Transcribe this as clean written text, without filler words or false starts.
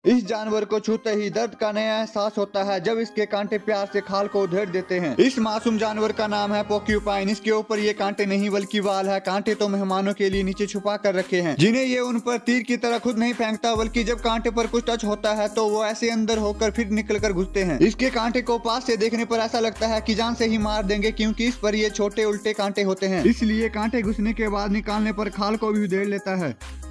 इस जानवर को छूते ही दर्द का नया एहसास होता है जब इसके कांटे प्यार से खाल को उधेड़ देते हैं। इस मासूम जानवर का नाम है पोर्क्यूपाइन। इसके ऊपर ये कांटे नहीं बल्कि वाल है। कांटे तो मेहमानों के लिए नीचे छुपा कर रखे हैं, जिन्हें ये उन पर तीर की तरह खुद नहीं फेंकता, बल्कि जब कांटे पर कुछ टच होता है तो वो ऐसे अंदर होकर फिर निकल कर घुसते हैं। इसके कांटे को पास से देखने पर ऐसा लगता है कि जान से ही मार देंगे, क्योंकि इस पर ये छोटे उल्टे कांटे होते हैं, इसलिए कांटे घुसने के बाद निकालने पर खाल को भी उधेड़ लेता है।